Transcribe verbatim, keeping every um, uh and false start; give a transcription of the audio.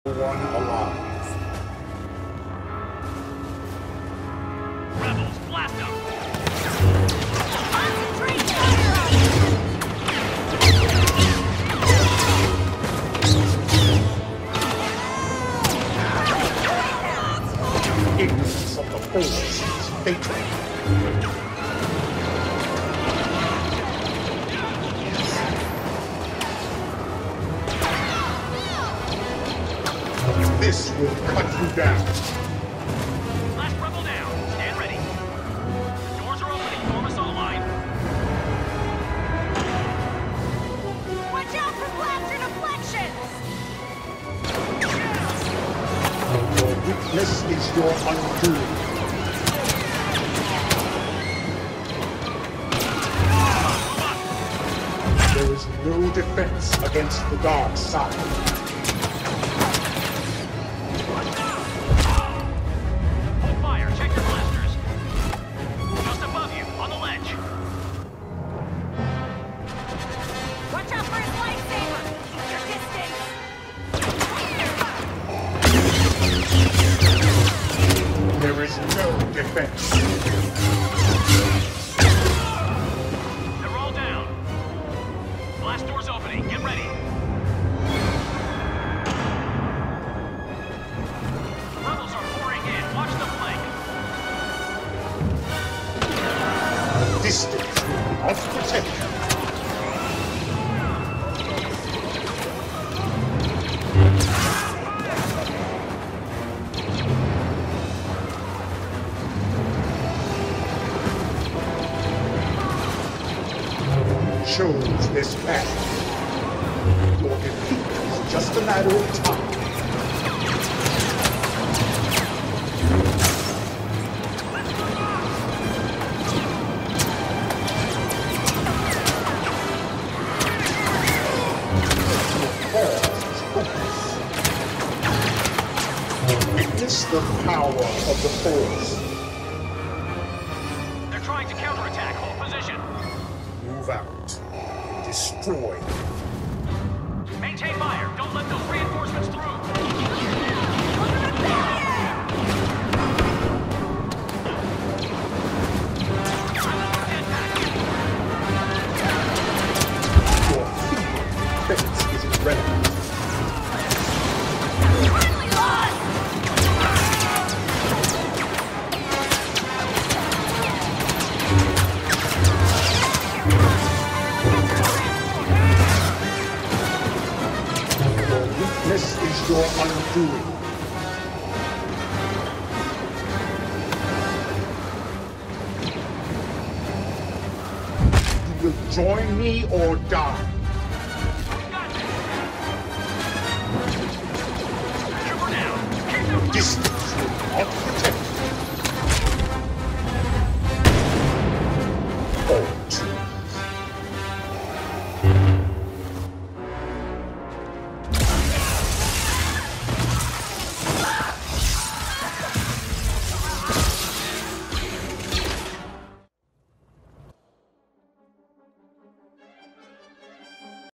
One alive. Rebels, blast them! Concentrate fire on Ignorance of the Force is fatal. This will cut you down. Last rebel down. Stand ready. The doors are opening. Form a saw line. Watch out for blaster deflections! Your weakness is your undoing. There is no defense against the dark side. Hold fire. Check your blasters. Just above you, on the ledge. Watch out for his lightsaber! Your distance! There is no defense. They're all down. Blast doors opening. Get ready. The rebels are pouring in. Watch the flank. Distance will not protect you. Chose this path. Your defeat is just a matter of time. Witness the power of the Force. They're trying to counterattack. Hold position. Move out. Destroy. Maintain fire. Don't let those reinforcements through. Your defense is irrelevant. Friendly lost! Your weakness is your undoing. You will join me or die. Trooper down. Keep them Distance will not